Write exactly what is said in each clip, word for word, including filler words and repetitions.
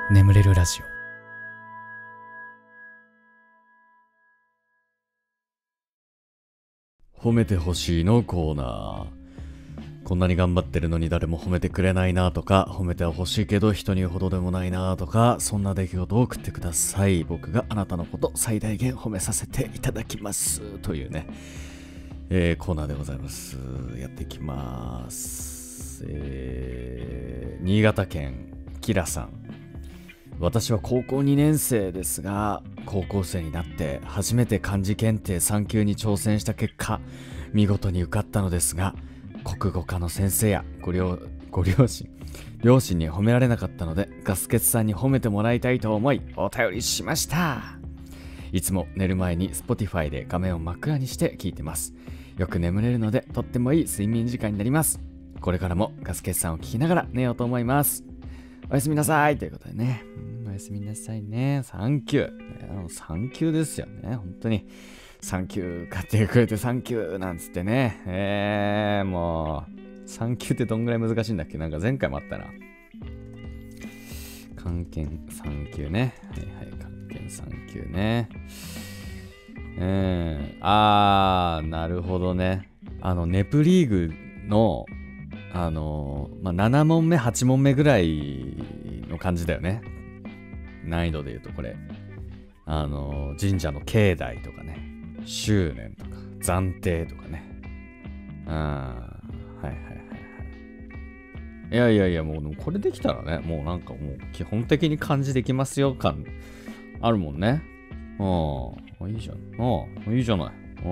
眠れるラジオ。褒めてほしいのコーナー。こんなに頑張ってるのに誰も褒めてくれないなとか、褒めてはほしいけど人に言うほどでもないなとか、そんな出来事を送ってください。僕があなたのこと最大限褒めさせていただきますというね、えー、コーナーでございます。やっていきます。えー、新潟県キラさん。私は高校にねん生ですが、高校生になって初めて漢字検定さん級に挑戦した結果、見事に受かったのですが、国語科の先生やご両、ご両親、両親に褒められなかったので、ガスケツさんに褒めてもらいたいと思い、お便りしました。いつも寝る前に Spotify で画面を真っ暗にして聞いてます。よく眠れるので、とってもいい睡眠時間になります。これからもガスケツさんを聞きながら寝ようと思います。おやすみなさいということでね。おやすみなさいね。サンキュー。サンキューですよね。本当に。サンキュー買ってくれてサンキューなんつってね。えー、もう、サンキューってどんぐらい難しいんだっけ？なんか前回もあったな。漢検サンキューね。はいはい、漢検サンキューね。うん。あー、なるほどね。あの、ネプリーグの、あのー、まあ、なな問目、はち問目ぐらいの感じだよね。難易度で言うとこれ。あのー、神社の境内とかね。執念とか、暫定とかね。うん。はいはいはいはい。いやいやいや、もうこれできたらね、もうなんかもう基本的に漢字できますよ感あるもんね。うん。いいじゃん。うん。いいじゃない。うん。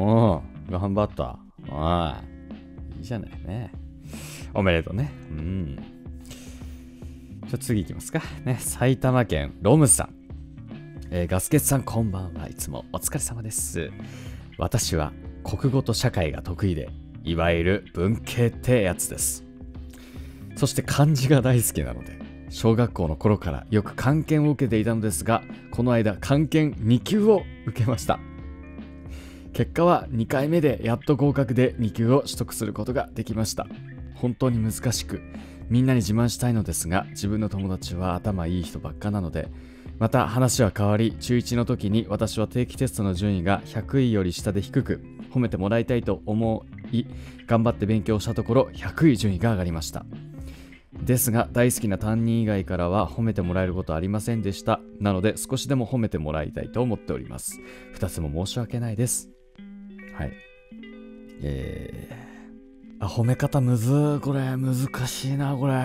頑張った。はい。いいじゃないね。おめでとうね。うん。じゃあ次行きますか。ね。埼玉県ロムさん。えー、ガスケツさんこんばんは。いつもお疲れ様です。私は国語と社会が得意で、いわゆる文系ってやつです。そして漢字が大好きなので、小学校の頃からよく漢検を受けていたのですが、この間漢検に級を受けました。結果はにかいめでやっと合格でに級を取得することができました。本当に難しく、みんなに自慢したいのですが、自分の友達は頭いい人ばっかなので、また話は変わり、中いちの時に私は定期テストの順位がひゃくいより下で低く、褒めてもらいたいと思い、頑張って勉強したところひゃくい順位が上がりました。ですが、大好きな担任以外からは褒めてもらえることはありませんでした。なので、少しでも褒めてもらいたいと思っております。二つも申し訳ないです。はい。えー、あ、褒め方むずー。これ、難しいな、これ。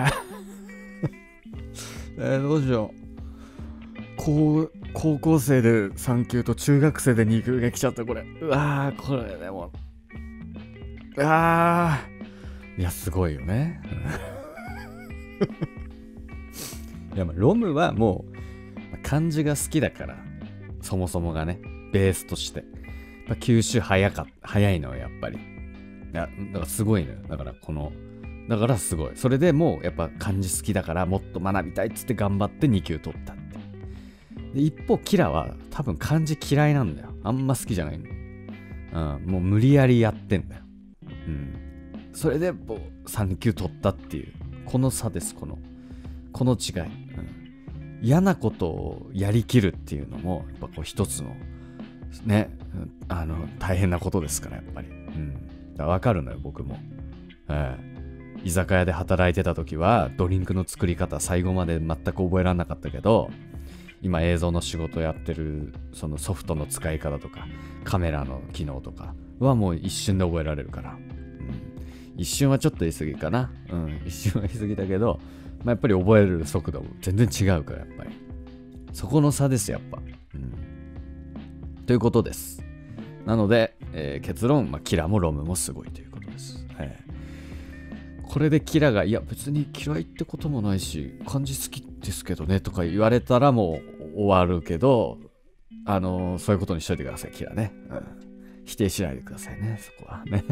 えー、どうしよう。高, 高校生でさん級と中学生でに級が来ちゃった。これうわー、これでもうわー、いやすごいよね。いや、まあロムはもう漢字が好きだから、そもそもがねベースとして、まあ、吸収早か早いのよやっぱり。いやだからすごいのよ。だからこのだからすごい。それでもうやっぱ漢字好きだからもっと学びたいっつって頑張ってに級取ったって。で一方キラは多分漢字嫌いなんだよ。あんま好きじゃないの。うん、もう無理やりやってんだよ。うん。それでもうさん級取ったっていうこの差です。このこの違い、うん。嫌なことをやりきるっていうのもやっぱこう一つのね、あの大変なことですからやっぱり。うん。だから分かるのよ僕も。えー、居酒屋で働いてた時はドリンクの作り方最後まで全く覚えられなかったけど。今映像の仕事やってるそのソフトの使い方とかカメラの機能とかはもう一瞬で覚えられるから、うん、一瞬はちょっと言い過ぎかな、うん、一瞬は言い過ぎだけど、まあ、やっぱり覚える速度も全然違うからやっぱりそこの差ですやっぱ、うん、ということです。なので、えー、結論、まあ、キラもロムもすごいということです、はい。これでキラがいや別に嫌いってこともないし漢字好きですけどねとか言われたらもう終わるけど、あのー、そういうことにしといてくださいキラね、うん、否定しないでくださいねそこはね。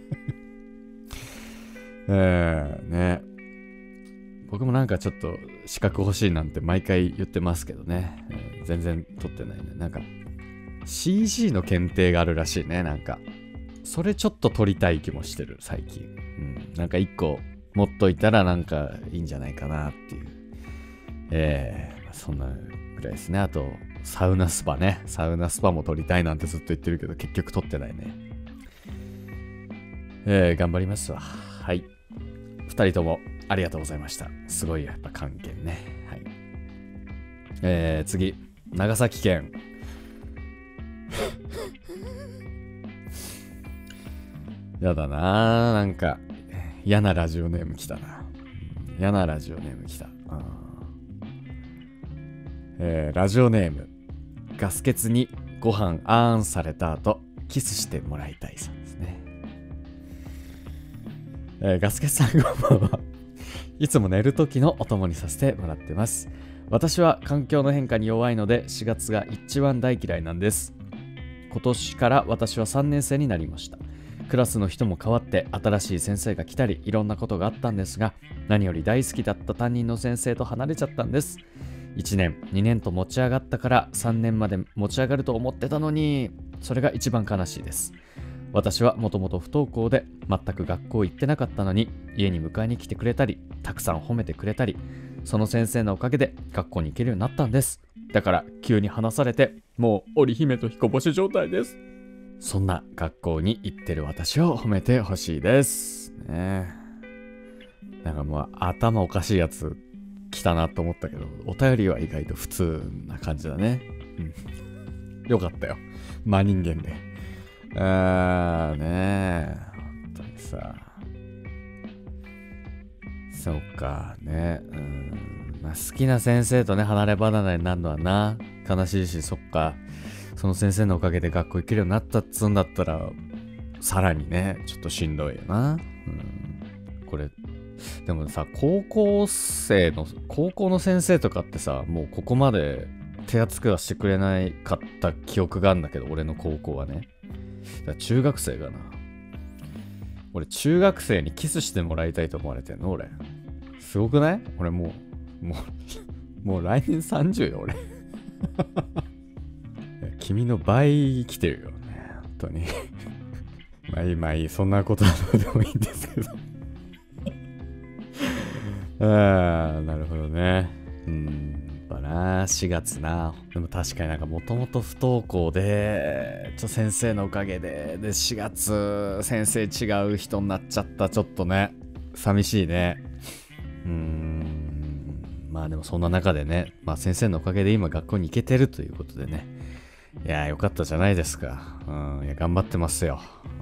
えー、ね僕もなんかちょっと資格欲しいなんて毎回言ってますけどね、えー、全然取ってないね。なんか シージー の検定があるらしいね。なんかそれちょっと取りたい気もしてる最近、うん、なんか一個持っといたらなんかいいんじゃないかなっていうえー、そんなぐらいですね。あとサウナスパね、サウナスパも撮りたいなんてずっと言ってるけど結局撮ってないね。えー、頑張りますわ。はい、ふたりともありがとうございました。すごいやっぱ関係ね。はい、えー、次、長崎県やだなぁ、なんか嫌なラジオネーム来たな。嫌なラジオネーム来た。えー、ラジオネーム、ガス欠にご飯あーんされた後キスしてもらいたいさんですね。えー、ガス欠さんこんばんは。いつも寝る時のお供にさせてもらってます。私は環境の変化に弱いのでしがつが一番大嫌いなんです。今年から私はさんねん生になりました。クラスの人も変わって新しい先生が来たりいろんなことがあったんですが、何より大好きだった担任の先生と離れちゃったんです。いちねん、にねんと持ち上がったからさんねんまで持ち上がると思ってたのに、それが一番悲しいです。私はもともと不登校で全く学校行ってなかったのに、家に迎えに来てくれたりたくさん褒めてくれたり、その先生のおかげで学校に行けるようになったんです。だから急に話されてもう織姫と彦星状態です。そんな学校に行ってる私を褒めてほしいですね。なんかもう頭おかしいやつ来たなと思ったけど、お便りは意外と普通な感じだね。うん、よかったよ、真人間で。あーねえ、本当にさ、そうかね、うん、まあ、好きな先生とね離れ離れになるのはな悲しいし、そっか、その先生のおかげで学校行けるようになったっつうんだったらさらにねちょっとしんどいよな。うん、これでもさ、高校生の高校の先生とかってさ、もうここまで手厚くはしてくれないかった記憶があるんだけど、俺の高校はね。だから中学生がな、俺中学生にキスしてもらいたいと思われてんの俺。すごくない？俺もうもうもう来年さんじゅうよ俺。君の倍生きてるよね、本当に。まあいいまあいい、そんなことはどうでもいいんですけど。ああ、なるほどね。うん、やっぱな、しがつな。でも確かになんかもともと不登校で、ちょ先生のおかげで、でしがつ先生違う人になっちゃった。ちょっとね、寂しいね。うーん、まあでもそんな中でね、まあ先生のおかげで今学校に行けてるということでね。いやーよかったじゃないですか。うん、いや頑張ってますよ。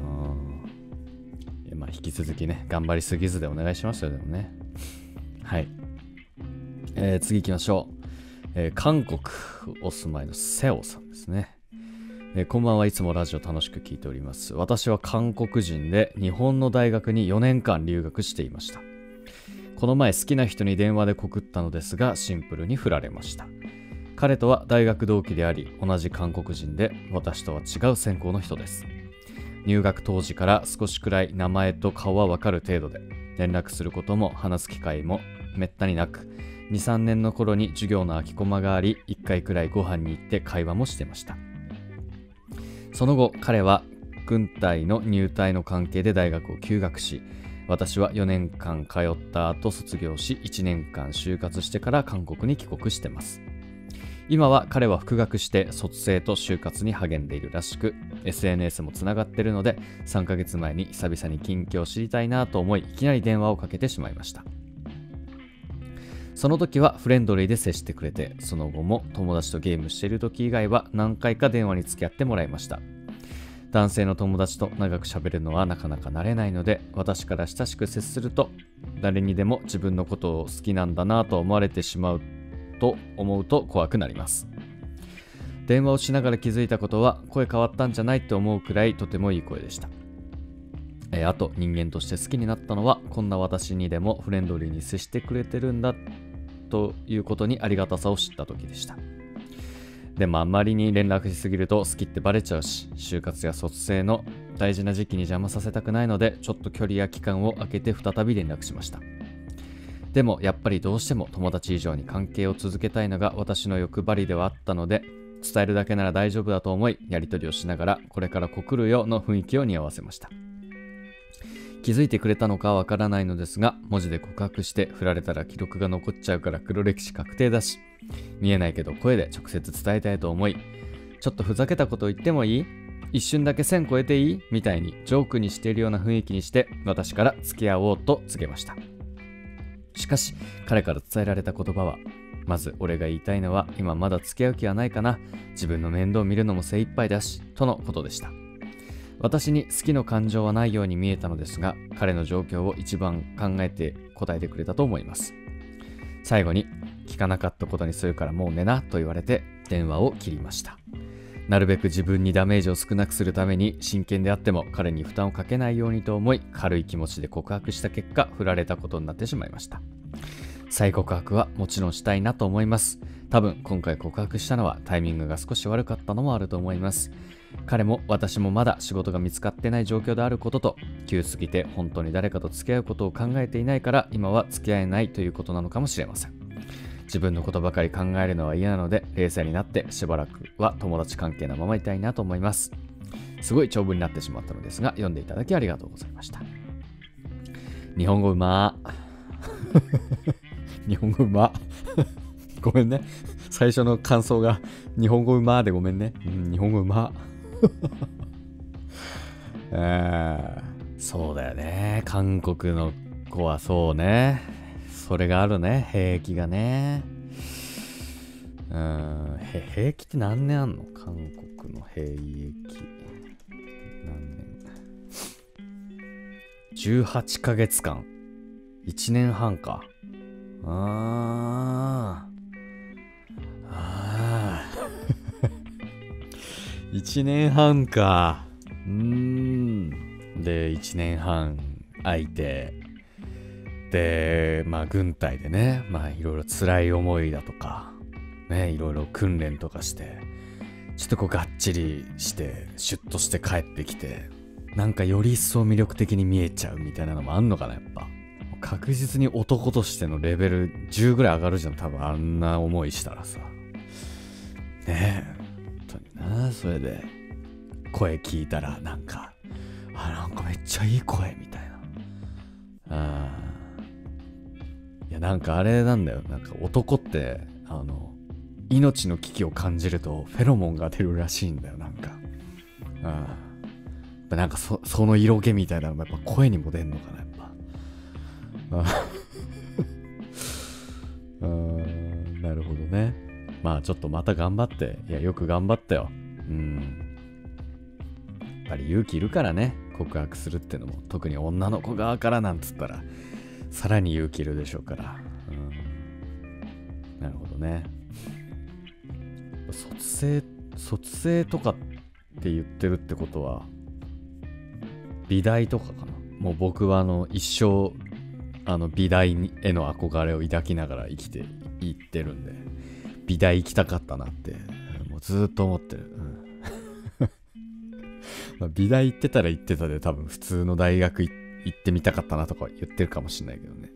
うん、いやまあ引き続きね、頑張りすぎずでお願いしますよ、でもね。はい、えー、次行きましょう。えー、韓国お住まいのセオさんですね。えー、こんばんは。いつもラジオ楽しく聞いております。私は韓国人で日本の大学によねんかん留学していました。この前好きな人に電話で告ったのですが、シンプルに振られました。彼とは大学同期であり、同じ韓国人で私とは違う専攻の人です。入学当時から少しくらい名前と顔はわかる程度で、連絡することも話す機会もめったになく、に、さんねんの頃に授業の空きコマがあり、いっかいくらいご飯に行って会話もしてました。その後、彼は軍隊の入隊の関係で大学を休学し、私はよねんかん通った後卒業し、いちねんかん就活してから韓国に帰国してます。今は彼は復学して卒生と就活に励んでいるらしく、 エスエヌエス もつながってるので、さんかげつまえに久々に近況を知りたいなと思い、いきなり電話をかけてしまいました。その時はフレンドリーで接してくれて、その後も友達とゲームしている時以外は何回か電話に付き合ってもらいました。男性の友達と長く喋るのはなかなか慣れないので、私から親しく接すると誰にでも自分のことを好きなんだなと思われてしまうと思うと怖くなります。電話をしながら気づいたことは、声変わったんじゃないって思うくらいとてもいい声でした。えー、あと人間として好きになったのは、こんな私にでもフレンドリーに接してくれてるんだということにありがたさを知った時でした。でもあまりに連絡しすぎると好きってバレちゃうし、就活や卒生の大事な時期に邪魔させたくないので、ちょっと距離や期間を空けて再び連絡しました。でもやっぱりどうしても友達以上に関係を続けたいのが私の欲張りではあったので、伝えるだけなら大丈夫だと思い、やり取りをしながらこれから告るよの雰囲気を匂わせました。 気づいてくれたのかわからないのですが、文字で告白して振られたら記録が残っちゃうから黒歴史確定だし、見えないけど声で直接伝えたいと思い、ちょっとふざけたこと言ってもいい？一瞬だけ線超えていい？みたいにジョークにしているような雰囲気にして私から付き合おうと告げました。しかし彼から伝えられた言葉は、まず俺が言いたいのは今まだ付き合う気はないかな、自分の面倒を見るのも精一杯だしとのことでした。私に好きの感情はないように見えたのですが、彼の状況を一番考えて答えてくれたと思います。最後に聞かなかったことにするからもう寝なと言われて電話を切りました。なるべく自分にダメージを少なくするために真剣であっても彼に負担をかけないようにと思い、軽い気持ちで告白した結果振られたことになってしまいました。再告白はもちろんしたいなと思います。多分今回告白したのはタイミングが少し悪かったのもあると思います。彼も私もまだ仕事が見つかってない状況であることと、急すぎて本当に誰かと付き合うことを考えていないから今は付き合えないということなのかもしれません。自分のことばかり考えるのは嫌なので、冷静になってしばらくは友達関係のままいたいなと思います。すごい長文になってしまったのですが、読んでいただきありがとうございました。日本語うまー日本語うまごめんね、最初の感想が日本語うまーでごめんね。うん、日本語うまえー、そうだよね、韓国の子はそうね、それがあるね、兵役がね。うん、へ兵役って何年あんの？韓国の兵役何年？じゅうはちかげつかん、いちねんはんか。あーあーいちねんはんか。うーん。でいちねんはん空いて、でまあ軍隊でね、まあいろいろ辛い思いだとかね、いろいろ訓練とかして、ちょっとこうがっちりしてシュッとして帰ってきて、なんかより一層魅力的に見えちゃうみたいなのもあんのかな。やっぱ確実に男としてのレベルじゅうぐらい上がるじゃん、多分あんな思いしたらさ。ねえ、本当にな。それで声聞いたらなんか、あ、なんかめっちゃいい声みたいな。あいやなんかあれなんだよ、なんか男ってあの命の危機を感じるとフェロモンが出るらしいんだよ、なんか。ああ、なんか そ, その色気みたいなのもやっぱ声にも出んのかな、やっぱ。ああなるほどね。まあちょっとまた頑張って、いやよく頑張ったよ。うん。やっぱり勇気いるからね、告白するってのも。特に女の子側からなんつったらさらに勇気いるでしょうから。うん、なるほどね。卒生卒生とかって言ってるってことは美大とかかな。もう僕はあの一生あの美大への憧れを抱きながら生きていってるんで、美大行きたかったなってもうずーっと思ってる。うん、まあ美大行ってたら行ってたで、多分普通の大学行ってみたかったなとか言ってるかもしれないけどね。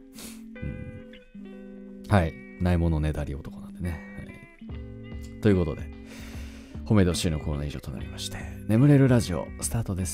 うん、はい、ないものねだり男なんでね。はい、ということで褒めてほしいのコーナー以上となりまして、眠れるラジオスタートです。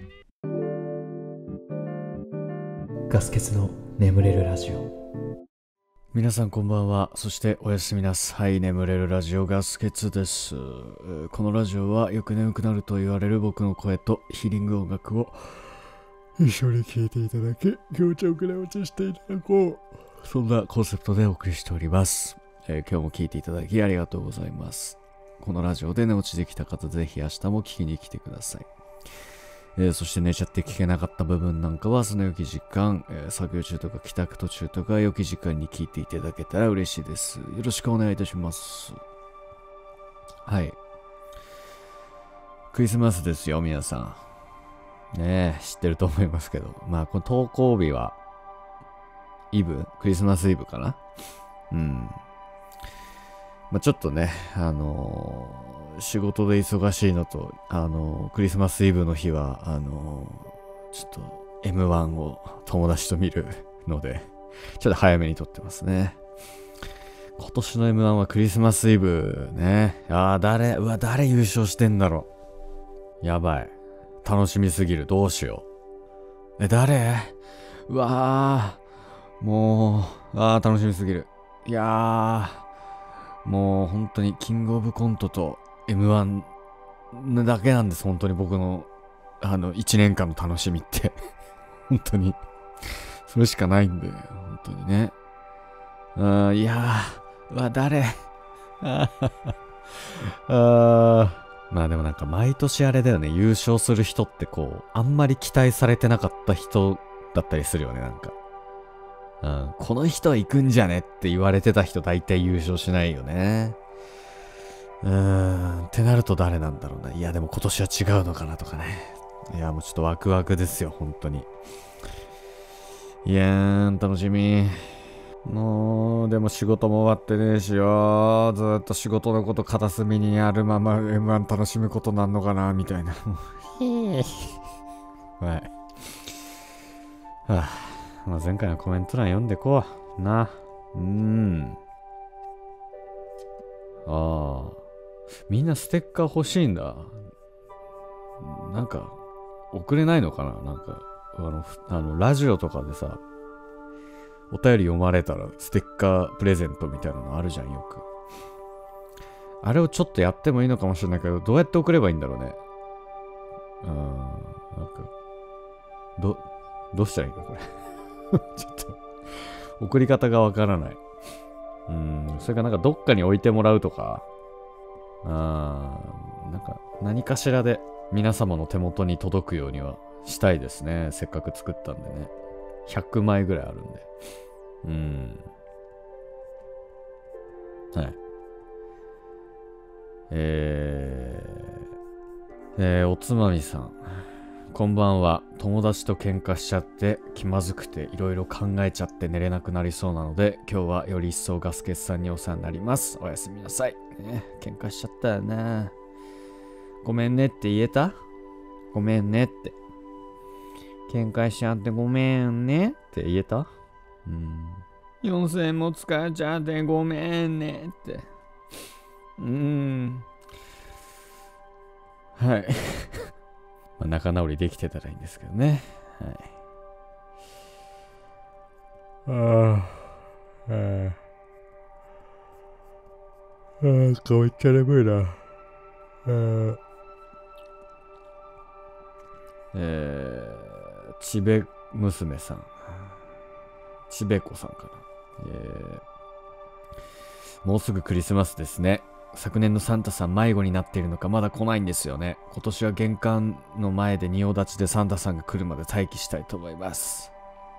ガス欠の眠れるラジオ。 皆さんこんばんは。そしておやすみなさい。眠れるラジオガス欠です。このラジオはよく眠くなると言われる僕の声とヒーリング音楽を一緒に聴いていただき、気持ちよく寝落ちしていただこう、そんなコンセプトでお送りしております。えー、今日も聴いていただきありがとうございます。このラジオで寝落ちできた方、ぜひ明日も聞きに来てください。えー、そして寝ちゃって聞けなかった部分なんかはその良き時間、えー、作業中とか帰宅途中とか良き時間に聞いていただけたら嬉しいです。よろしくお願いいたします。はい、クリスマスですよ皆さんね。え知ってると思いますけど、まあこの投稿日はイブ、クリスマスイブかな。うん、まあちょっとね、あのー仕事で忙しいのと、あのクリスマスイブの日はあのちょっと エムワン を友達と見るので、ちょっと早めに撮ってますね。今年の エムワン はクリスマスイブね。ああ、誰うわ誰優勝してんだろう。やばい、楽しみすぎる。どうしよう。 え、誰？うわー、もう、あー、楽しみすぎる。いやー、もう本当にキングオブコントと エムワン だけなんです、本当に僕の、あの、いちねんかんの楽しみって。本当に。それしかないんで、本当にね。うん、いやー、うわ、誰？あー、まあでもなんか毎年あれだよね、優勝する人ってこう、あんまり期待されてなかった人だったりするよね、なんか。うん、この人行くんじゃねって言われてた人大体優勝しないよね。うーん、ってなると誰なんだろうな。いやでも今年は違うのかなとかね。いやもうちょっとワクワクですよ、本当に。いやー、楽しみ。もう、でも仕事も終わってねえしよ。ずーっと仕事のこと片隅にあるまま エムワン 楽しむことなんのかな、みたいな。はい。はあ、まあ、前回のコメント欄読んでこう。な。うーん。ああ。みんなステッカー欲しいんだ。なんか、送れないのかななんか、あの、あのラジオとかでさ、お便り読まれたらステッカープレゼントみたいなのあるじゃん、よく。あれをちょっとやってもいいのかもしれないけど、どうやって送ればいいんだろうね。うーん、なんか、ど、どうしたらいいのこれ。ちょっと、送り方がわからない。うーん、それかなんかどっかに置いてもらうとか、あー、なんか何かしらで皆様の手元に届くようにはしたいですね。せっかく作ったんでね。ひゃくまいぐらいあるんで。うーん。はい。えー、えー、おつまみさん。こんばんは。友達と喧嘩しちゃって気まずくていろいろ考えちゃって寝れなくなりそうなので、今日はより一層ガスケツさんにお世話になります。おやすみなさい。ね、喧嘩しちゃったよな。ごめんねって言えた？ごめんねって。喧嘩しちゃってごめんねって言えた？うん。よんせんえんも使っちゃってごめんねって。うーん。はい。まあ仲直りできてたらいいんですけどね。はい。ああ。ああ。ああ、顔いっちゃ眠いな。ああ。えー、ちべ娘さん。ちべこさんかな。えー、もうすぐクリスマスですね。昨年のサンタさん迷子になっているのかまだ来ないんですよね。今年は玄関の前で仁王立ちでサンタさんが来るまで待機したいと思います。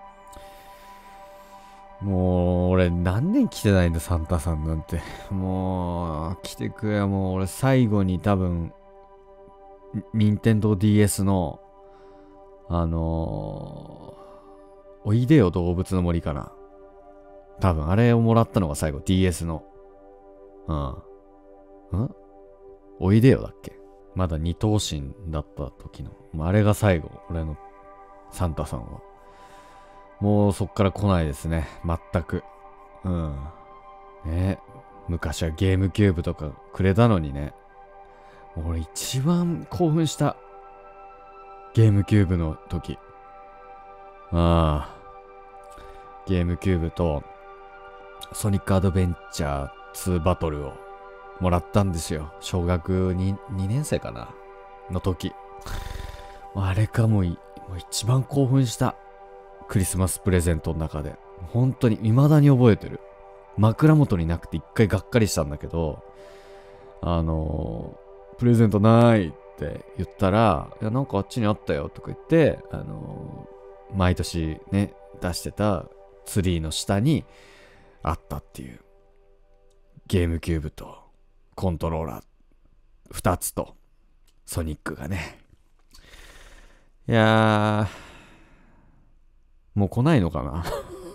もう俺何年来てないんだサンタさんなんて。もう来てくれ。もう俺最後に多分任天堂 ディーエス のあのー、おいでよ動物の森かな。多分あれをもらったのが最後 ディーエス の。うん。んおいでよだっけ。まだ二頭身だった時の。もうあれが最後。俺のサンタさんは。もうそっから来ないですね。全く。うん。ね。昔はゲームキューブとかくれたのにね。俺一番興奮した。ゲームキューブの時。ああ。ゲームキューブとソニックアドベンチャーツーバトルをもらったんですよ。小学 に, にねん生かなの時。あれかもう、もう一番興奮したクリスマスプレゼントの中で。本当に未だに覚えてる。枕元になくて一回がっかりしたんだけど、あのー、プレゼントないって言ったら、いやなんかあっちにあったよとか言って、あのー、毎年ね、出してたツリーの下にあったっていう。ゲームキューブとコントローラーふたつとソニックがね。いやー、もう来ないのかな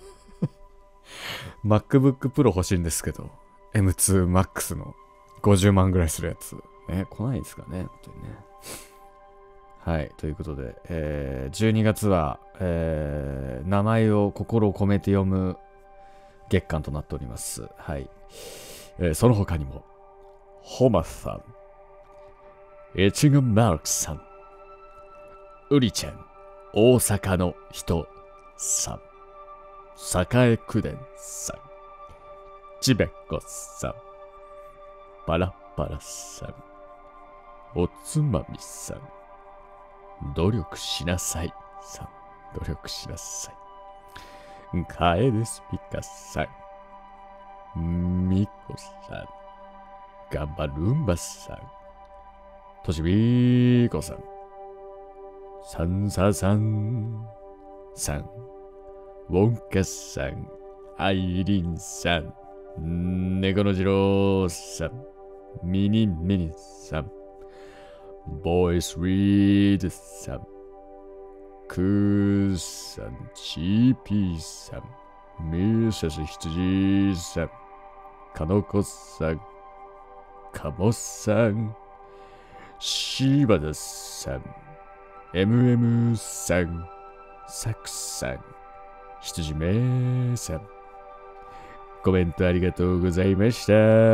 MacBook Pro 欲しいんですけど エムツーマックス のごじゅうまんぐらいするやつね、来ないですかね、本当にね。はい、ということで、えー、じゅうにがつは、えー、名前を心を込めて読む月間となっております。はい、えー、その他にもホマスさん、エチグマルクさん、ウリちゃん、 大阪の人さん、栄九伝さん、ちべこさん、パラパラさん、おつまみさん、努力しなさいさん、努力しなさい。カエルスピカさん、ミコさん、ガンバルンバさん、としびこさん、サンサさんさん、ウォンカさん、アイリンさん、猫の次郎さん、ミニミニさん、ボイスリードさん、クーさん、チーピーさん、ミーシャス羊さん、カノコさん、カモさん、シバダさん、エムエム さん、サクさん、羊めさん、コメントありがとうございました。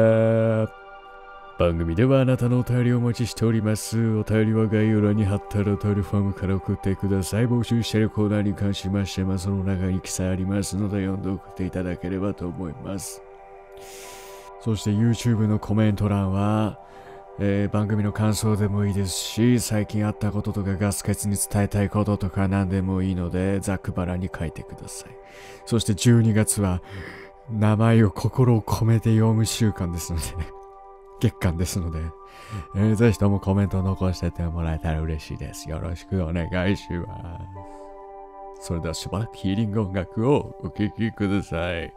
番組ではあなたのお便りをお待ちしております。お便りは概要欄に貼ったらお便りフォームから送ってください。募集しているコーナーに関しましてはその中に記載ありますので読んで送っていただければと思います。そして YouTube のコメント欄は、えー、番組の感想でもいいですし、最近あったこととかガス欠に伝えたいこととか何でもいいのでざっくばらんに書いてください。そしてじゅうにがつは名前を心を込めて読む週間ですので月間ですので、えー、ぜひともコメントを残しててもらえたら嬉しいです。よろしくお願いします。それではしばらくヒーリング音楽をお聴きください。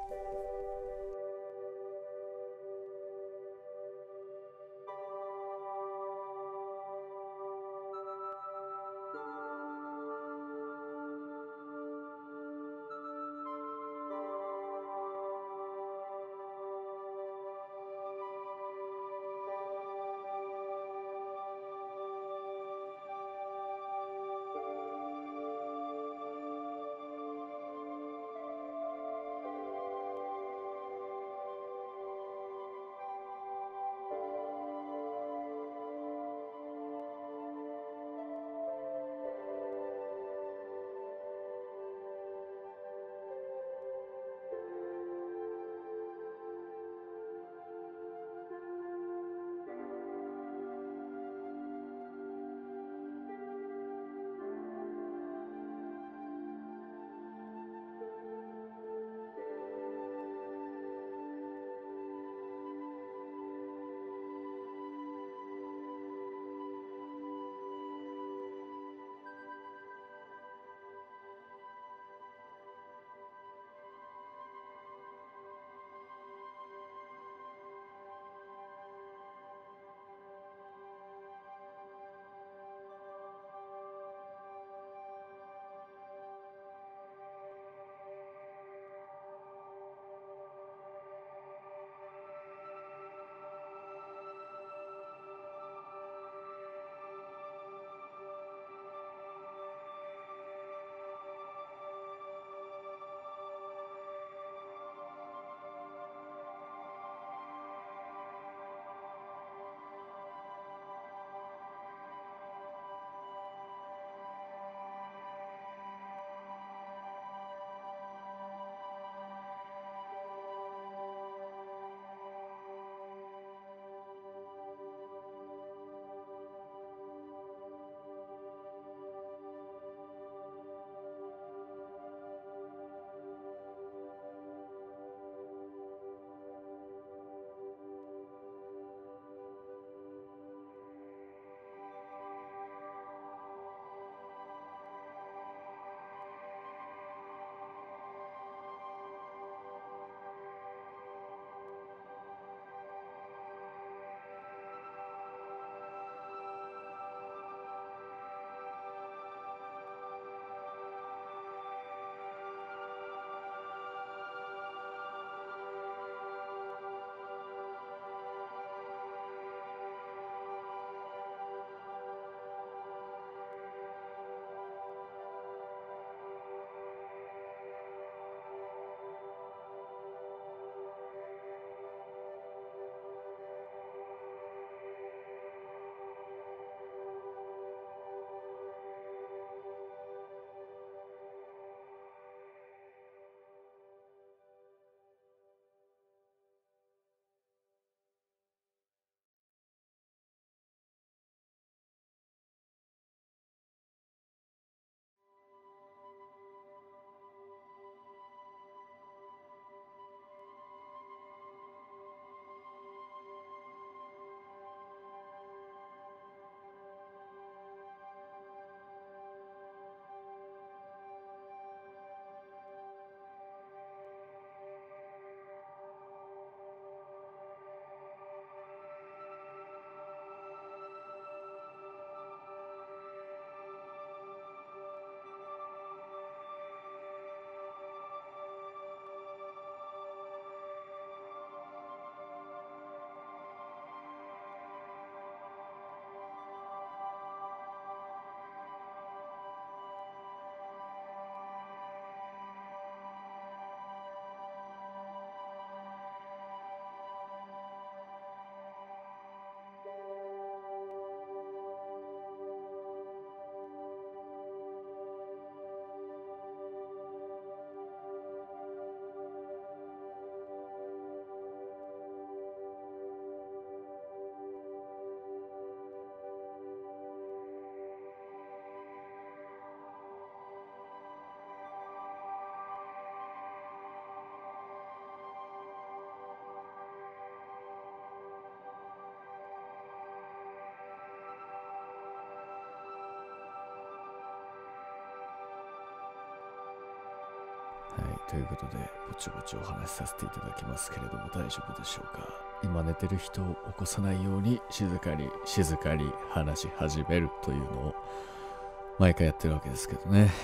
ということでぼちぼちお話しさせていただきますけれども、大丈夫でしょうか。今寝てる人を起こさないように静かに静かに話し始めるというのを毎回やってるわけですけどね。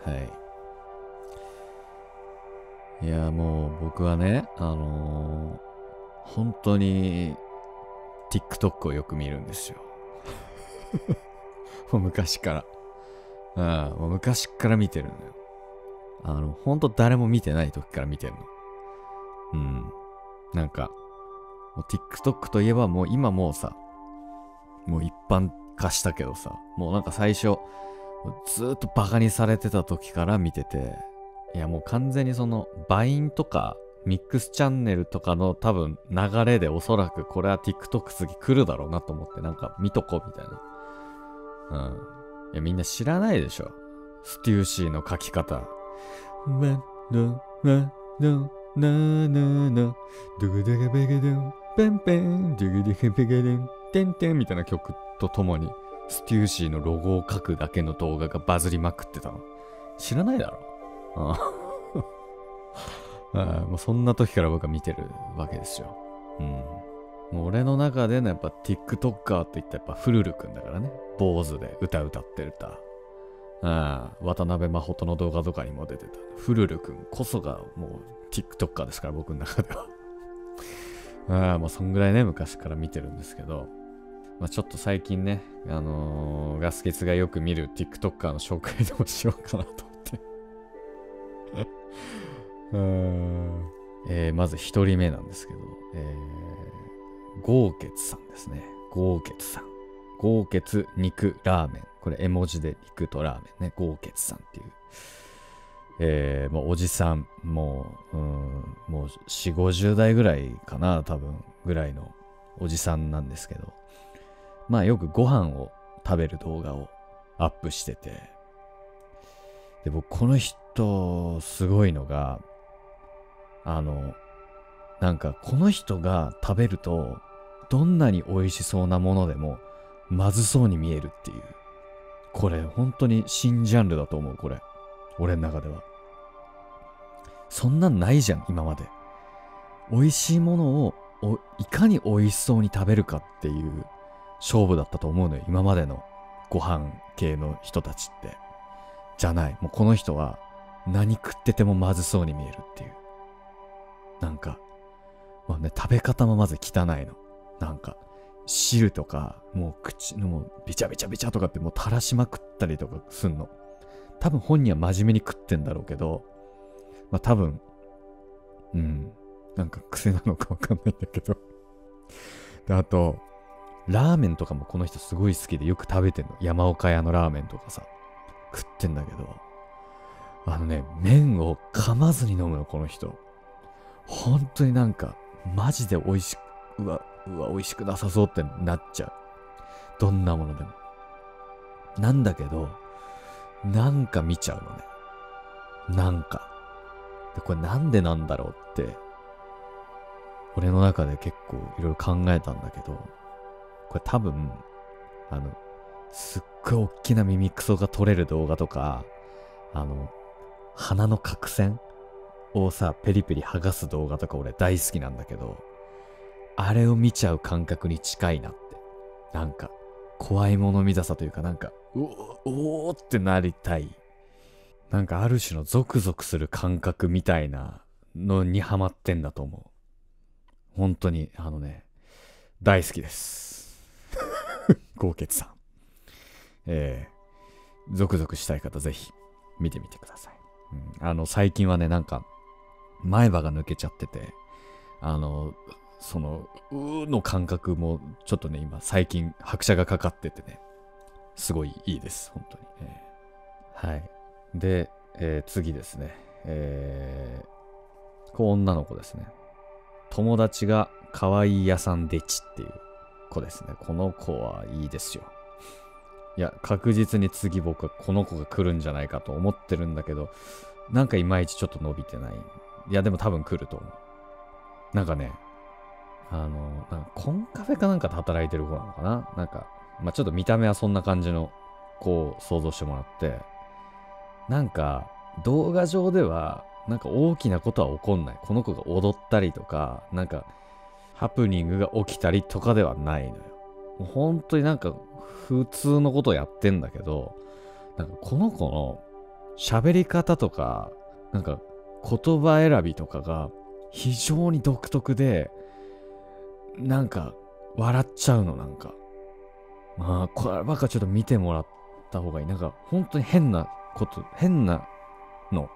はいいやもう僕はねあのー、本当に TikTok をよく見るんですよもう昔からうんもう昔から見てるのよ。あの本当誰も見てない時から見てるの。うんなんかもう TikTok といえばもう今もうさもう一般化したけどさ、もうなんか最初ずーっとバカにされてた時から見てて、いやもう完全にそのバインとかミックスチャンネルとかの多分流れでおそらくこれは TikTok 次来るだろうなと思ってなんか見とこうみたいな。うんいやみんな知らないでしょステューシーの書き方。わのわのなななドゥグドゥグベゲドンペンペンドゥグドゥグベゲドンテンテンみたいな曲とともにステューシーのロゴを書くだけの動画がバズりまくってたの知らないだろ。ああもうそんな時から僕は見てるわけですよ。うんもう俺の中でのやっぱ TikToker って言ったらやっぱフルルくんだからね。坊主で歌歌ってる歌。ああ渡辺真琴の動画とかにも出てたフルルくんこそがもう TikToker ですから僕の中ではああもうそんぐらいね昔から見てるんですけど、まあちょっと最近ねあのー、ガスケツがよく見る TikToker の紹介でもしようかなと思ってうーん、えー、まず一人目なんですけど、えー、豪傑さんですね。豪傑さん豪傑肉ラーメン、これ絵文字で肉とラーメンね。豪傑さんっていう、えー、もうおじさんもう、うん、もうよんじゅう、ごじゅう代ぐらいかな多分ぐらいのおじさんなんですけど、まあよくご飯を食べる動画をアップしてて、で僕この人すごいのがあのなんかこの人が食べるとどんなに美味しそうなものでもまずそうに見えるっていう、これ本当に新ジャンルだと思う。これ俺の中ではそんなんないじゃん今まで。美味しいものをおいかに美味しそうに食べるかっていう勝負だったと思うのよ今までのご飯系の人たちって。じゃない、もうこの人は何食っててもまずそうに見えるっていう、なんかまあね食べ方もまず汚いの。なんか汁とかもう口のもうビチャビチャビチャとかってもう垂らしまくったりとかすんの。多分本人は真面目に食ってんだろうけど、まあ多分うんなんか癖なのかわかんないんだけどであとラーメンとかもこの人すごい好きでよく食べてんの。山岡屋のラーメンとかさ食ってんだけど、あのね麺を噛まずに飲むのこの人。本当になんかマジで美味しくうわうわ美味しくなさそうってなっちゃう、どんなものでも。なんだけどなんか見ちゃうのね。なんかでこれなんでなんだろうって俺の中で結構いろいろ考えたんだけど、これ多分あのすっごい大きな耳クソが撮れる動画とか、あの鼻の角栓をさペリペリ剥がす動画とか俺大好きなんだけど、あれを見ちゃう感覚に近いなって。なんか怖いもの見ざさというか、なんかうおおーってなりたい、なんかある種のゾクゾクする感覚みたいなのにハマってんだと思う。本当にあのね大好きです豪傑さん。えー、ゾクゾクしたい方ぜひ見てみてください。うん、あの最近はねなんか前歯が抜けちゃってて、あのそのうーの感覚もちょっとね今最近拍車がかかっててねすごいいいです本当に、えー、はいで、えー、次ですね、えー、こう女の子ですね。友達が可愛い屋さんでちっていう子ですね。この子はいいですよ。いや確実に次僕はこの子が来るんじゃないかと思ってるんだけど、なんかいまいちちょっと伸びてない。いやでも多分来ると思う。なんかねあのなんかコンカフェかなんかで働いてる子なのかな。なんかまあちょっと見た目はそんな感じの子を想像してもらって、なんか動画上ではなんか大きなことは起こんない。この子が踊ったりとか、なんかハプニングが起きたりとかではないのよ。もう本当になんか普通のことをやってんだけど、なんかこの子の喋り方とか、なんか言葉選びとかが非常に独特で、なんか笑っちゃうの、なんか。まあ、こればっかちょっと見てもらった方がいい。なんか本当に変なこと、変なの。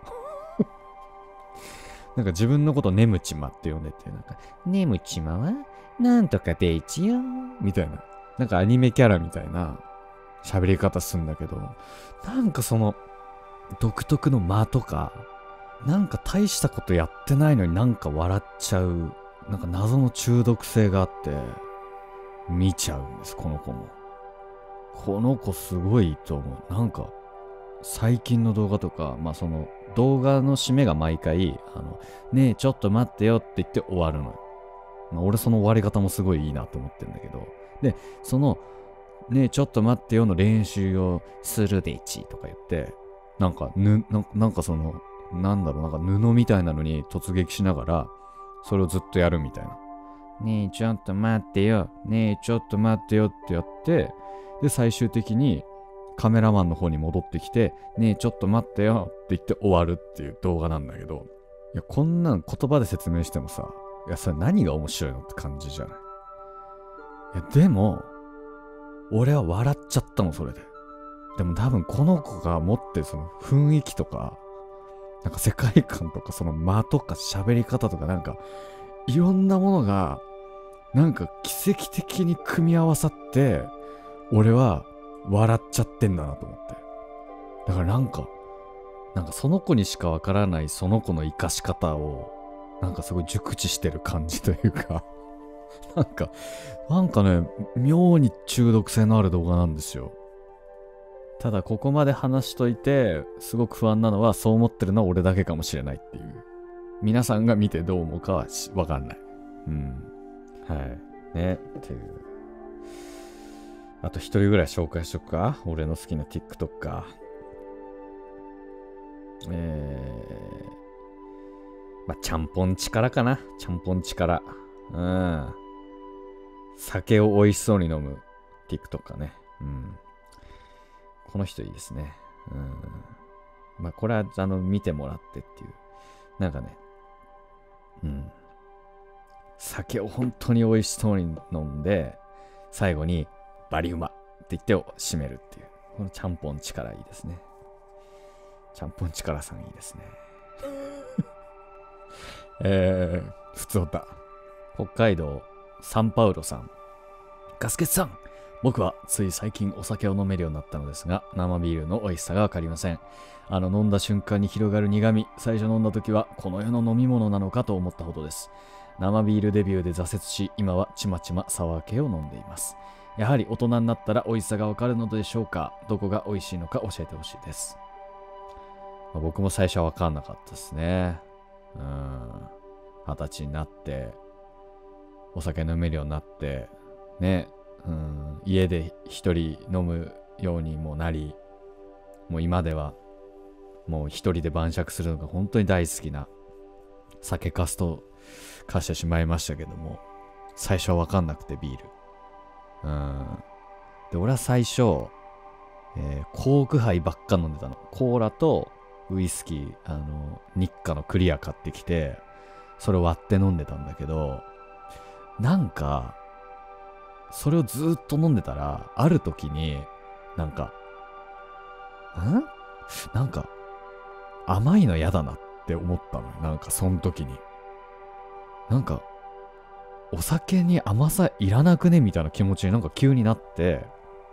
なんか自分のことネムチマって呼んでて、なんか、ネムチマはなんとかで一よみたいな。なんかアニメキャラみたいな喋り方すんだけど、なんかその独特の間とか、なんか大したことやってないのになんか笑っちゃう、なんか謎の中毒性があって、見ちゃうんです、この子も。この子すごいと思う。なんか、最近の動画とか、まあその動画の締めが毎回、あの、ねえ、ちょっと待ってよって言って終わるのよ。まあ、俺その終わり方もすごいいいなと思ってるんだけど、で、その、ねえ、ちょっと待ってよの練習をするでちとか言って、なんか、ぬ、ななんかその、なんだろう、なんか布みたいなのに突撃しながら、それをずっとやるみたいな。ねえ、ちょっと待ってよ。ねえ、ちょっと待ってよってやって、で、最終的にカメラマンの方に戻ってきて、ねえ、ちょっと待ってよって言って終わるっていう動画なんだけど、いや、こんなん言葉で説明してもさ、いや、それ何が面白いのって感じじゃない。いや、でも、俺は笑っちゃったの、それで。でも多分この子が持ってるその雰囲気とか、なんか世界観とかその間とか喋り方とかなんか、いろんなものが、なんか奇跡的に組み合わさって、俺は笑っちゃってんだなと思って。だからなんか、なんかその子にしかわからないその子の生かし方を、なんかすごい熟知してる感じというか、なんか、なんかね、妙に中毒性のある動画なんですよ。ただここまで話しといて、すごく不安なのは、そう思ってるのは俺だけかもしれないっていう。皆さんが見てどう思うかはわかんない。うん。はい。ね。っていう。あと一人ぐらい紹介しとくか。俺の好きな TikTok か。えー。まあ、ちゃんぽん力かな。ちゃんぽん力。うん。酒を美味しそうに飲む TikTok かね。うん。この人いいですね。うん。まあ、これは、あの、見てもらってっていう。なんかね。うん。酒を本当に美味しそうに飲んで、最後に、バリうまって言って締めるっていう。このちゃんぽん力いいですね。ちゃんぽん力さんいいですね。えー、ふつおた。北海道サンパウロさん。ガスケツさん。僕はつい最近お酒を飲めるようになったのですが、生ビールの美味しさがわかりません。あの飲んだ瞬間に広がる苦味、最初飲んだ時はこの世の飲み物なのかと思ったほどです。生ビールデビューで挫折し、今はちまちまサワー系を飲んでいます。やはり大人になったら美味しさがわかるのでしょうか。どこが美味しいのか教えてほしいです。まあ、僕も最初はわかんなかったですね。うん。二十歳になって、お酒飲めるようになって、ね。うん、家で一人飲むようにもなり、もう今ではもう一人で晩酌するのが本当に大好きな酒かすと化してしまいましたけども、最初は分かんなくてビール。うん。で、俺は最初、えー、コークハイばっか飲んでたの。コーラとウイスキー、あの、日課のクリア買ってきて、それを割って飲んでたんだけど、なんか、それをずーっと飲んでたら、ある時に、なんか、んなんか、甘いの嫌だなって思ったのよ。なんか、その時に。なんか、お酒に甘さいらなくねみたいな気持ちになんか急になって、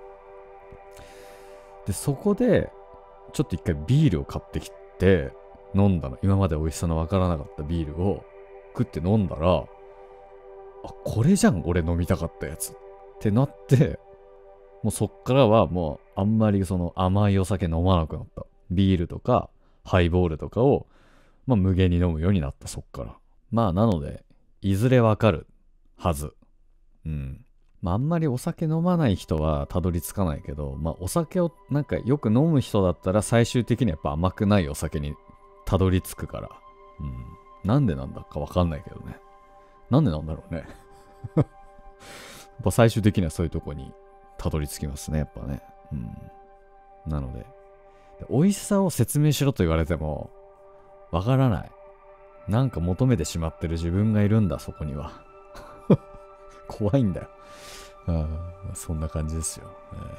で、そこで、ちょっと一回ビールを買ってきて、飲んだの。今まで美味しさのわからなかったビールを食って飲んだら、あ、これじゃん、俺飲みたかったやつ。ってなって、もうそっからはもうあんまりその甘いお酒飲まなくなった。ビールとかハイボールとかを、まあ、無限に飲むようになった、そっから。まあなので、いずれわかるはず。うん。まああんまりお酒飲まない人はたどり着かないけど、まあお酒をなんかよく飲む人だったら最終的にやっぱ甘くないお酒にたどり着くから。 うん。なんでなんだかわかんないけどね。なんでなんだろうね。やっぱ最終的にはそういうとこにたどり着きますね、やっぱね。うん。なので、美味しさを説明しろと言われても、わからない。なんか求めてしまってる自分がいるんだ、そこには。怖いんだよ。あそんな感じですよ。えー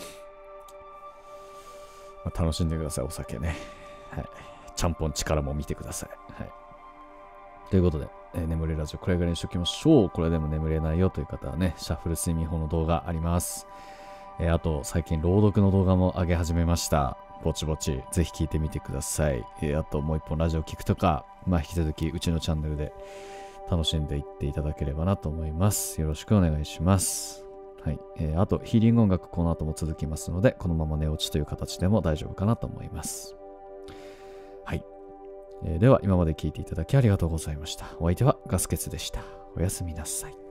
まあ、楽しんでください、お酒ね。はい。ちゃんぽん力も見てください。はい。ということで、えー、眠れラジオこれぐらいにしときましょう。これでも眠れないよという方はね、シャッフル睡眠法の動画あります。えー、あと、最近朗読の動画も上げ始めました。ぼちぼち、ぜひ聞いてみてください。えー、あともう一本ラジオ聞くとか、まあ引き続きうちのチャンネルで楽しんでいっていただければなと思います。よろしくお願いします。はい。えー、あと、ヒーリング音楽この後も続きますので、このまま寝落ちという形でも大丈夫かなと思います。はい。えー、では、今まで聞いていただきありがとうございました。お相手はガスケツでした。おやすみなさい。